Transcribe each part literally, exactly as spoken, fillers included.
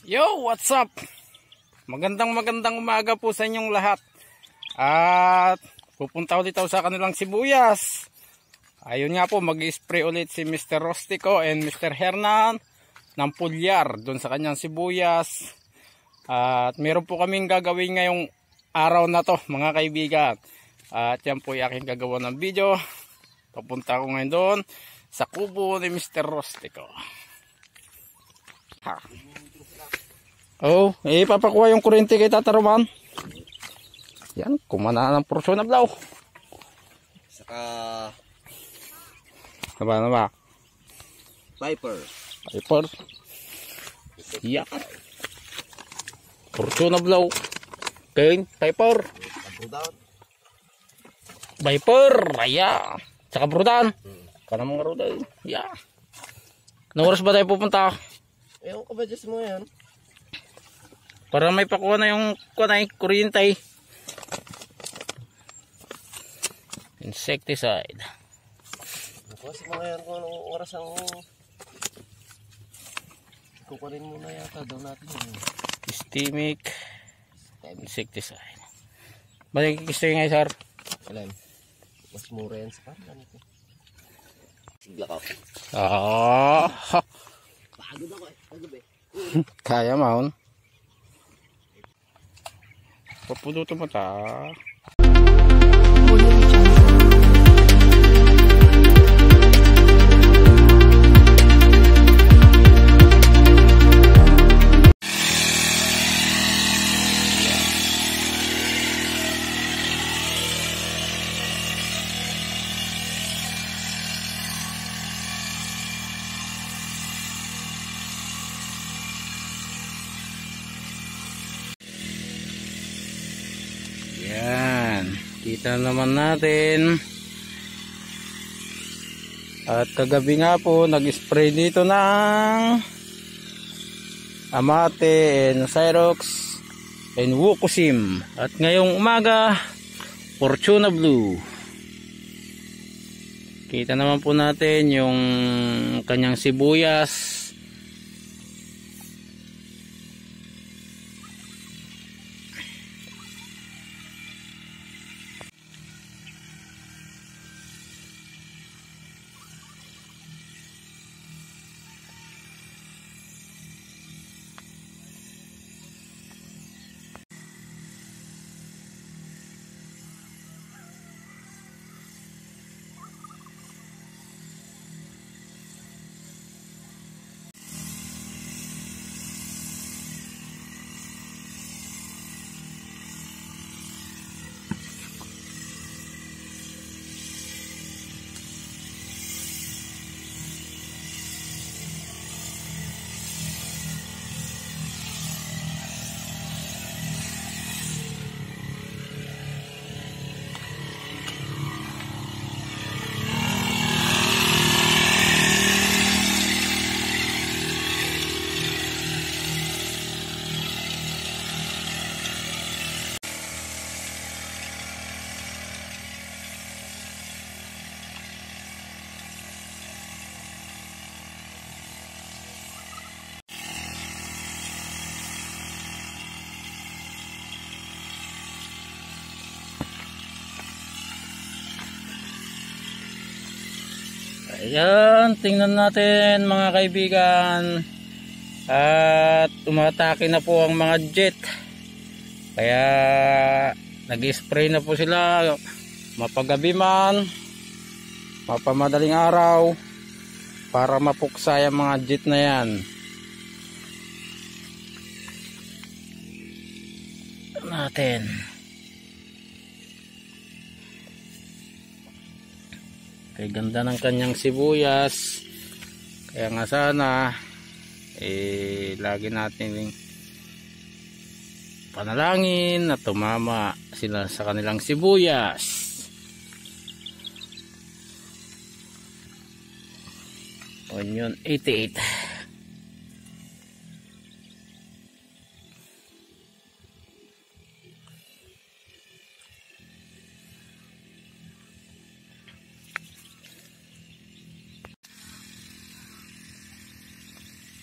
Yo, what's up? Magandang magandang umaga po sa inyong lahat. At pupunta ulit ako sa kanilang sibuyas. Ayun nga po, mag-spray ulit si Mister Rostico and Mister Hernan ng pulyar doon sa kanyang sibuyas. At meron po kaming gagawin ngayong araw na to, mga kaibigan. At yan po yung aking gagawa ng video. Papunta ako ngayon doon sa kubo ni Mister Rostico. Ha. Oh, eh papakuha yung kuryente kay Tata Roman. Yan, kumana ng Fortuna blaw. Saka Naba, naba. Viper. Viper. Yan. Fortuna blaw. Kain, Viper. Brodan. Viper, ayan. Saka brodan. Hmm. Kanang mga brodan. Yan. Anong oras ba tayo pupunta? Ewan ko ba Diyos mo yan? Para may pakuha na yung kunay, kuryente. Insecticide. Nakuha sa mga yan kung anong oras ang kukunin muna yata daw natin yun. Systemic insecticide. Balik kisto yung nga, sir? Alam. Mas mura yan sa parang ito. Sigla ka. Ah. Pagod ako eh. Kagabi. Kaya maun. Papuduto mo ta. Yan, kita naman natin. At kagabi nga po nag-spray dito ng amate and syrox and wukusim. At ngayong umaga Fortuna blue. Kita naman po natin yung kanyang sibuyas. Ayan, tingnan natin mga kaibigan. At umatake na po ang mga jet. Kaya nag-spray na po sila. Mapagabi man, mapamadaling araw, para mapuksa yung mga jet na yan. Natin. Kaya ganda ng kanyang sibuyas. Kaya nga sana eh lagi natin panalangin na tumama sila sa kanilang sibuyas. Onion eighty-eight.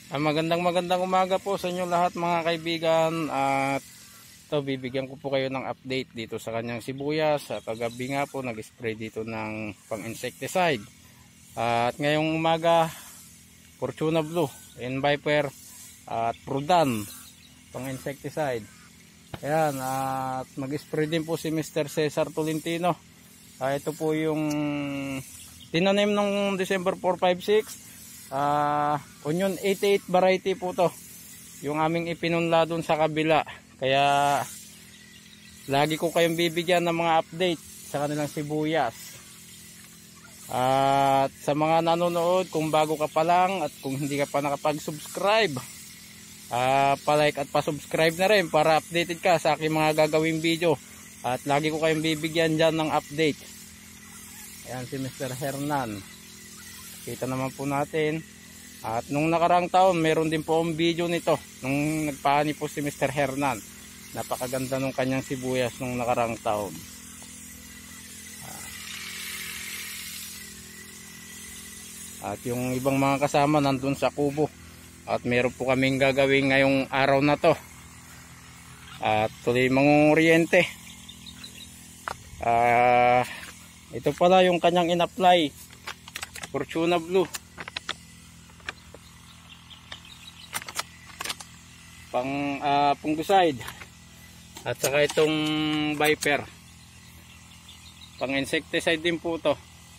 Ah, magandang magandang umaga po sa inyo lahat mga kaibigan. At ito, bibigyan ko po kayo ng update dito sa kanyang sibuyas. At kagabi nga po nag-spray dito ng pang-insecticide. At ngayong umaga, Fortuna Blue, and Viper at brodan, pang-insecticide. Ayan, at mag-spray din po si Mister Cesar Tolentino. Ah, ito po yung tinanim nung December four, five, six. Uh, onion eighty-eight variety po to, yung aming ipinunla dun sa kabila, kaya lagi ko kayong bibigyan ng mga update sa kanilang sibuyas. At sa mga nanonood, kung bago ka pa lang at kung hindi ka pa nakapag-subscribe, uh, palike at pa-subscribe na rin para updated ka sa aking mga gagawing video, at lagi ko kayong bibigyan dyan ng update. Ayan si Mister Hernan, kita naman po natin. At nung nakarang taon meron din po ang video nito nung nagpaani po si Mister Hernan. Napakaganda nung kanyang sibuyas nung nakarang taon. At yung ibang mga kasama nandun sa kubo. At meron po kaming gagawin ngayong araw na to. At tuloy mangunguriente. Ah, uh, ito pala yung kanyang in-apply, Fortuna Blue, pang uh, fungicide, at saka itong Viper, pang insecticide din po to,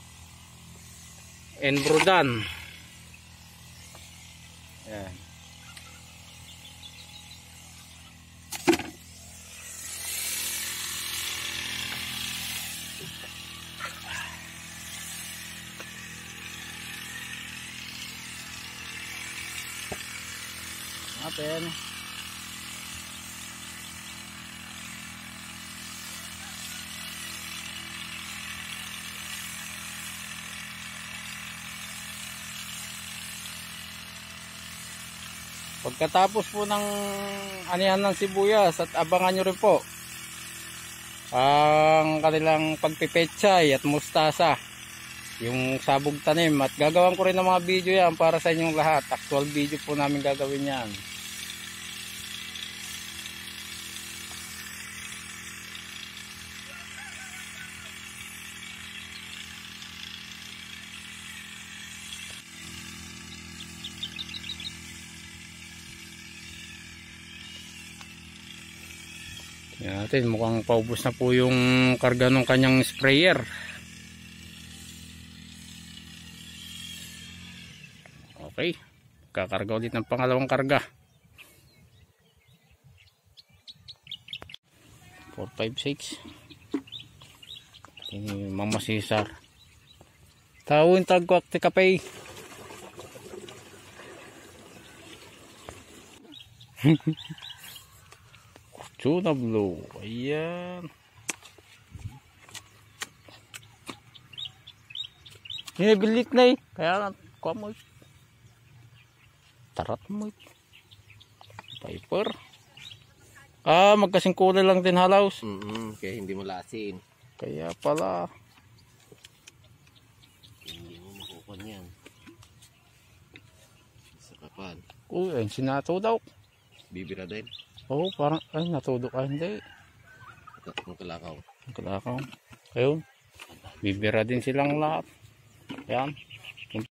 and brodan. Ayan. Natin. Pagkatapos po ng anihan ng sibuyas, at abangan nyo rin po ang kanilang pagpipechay at mustasa, yung sabog tanim, at gagawin ko rin ng mga video yan para sa inyong lahat. Actual video po namin gagawin yan. Yan natin, mukhang paubos na po yung karga ng kanyang sprayer. Okay, kakarga ulit ng pangalawang karga. four, five, six. Ini Mama Cesar. Tawin tagwak ti kapay. Fortuna Blue. Ayan. Ini bilik na eh. Kaya kuha mo. Tarat mo. Viper. Ah, magkasing kulay lang din halaws. Mm -hmm, kaya hindi mo lasin. Kaya pala. Hindi mo makukuha niyan. Sa kapan. Uy, ayun sinato daw. Bibira din. Oo, oh, parang, ay, natudok. Ay, hindi. Ang kalakaw. Ang kalakaw. Ayun. Bibira din silang lahat. Yan.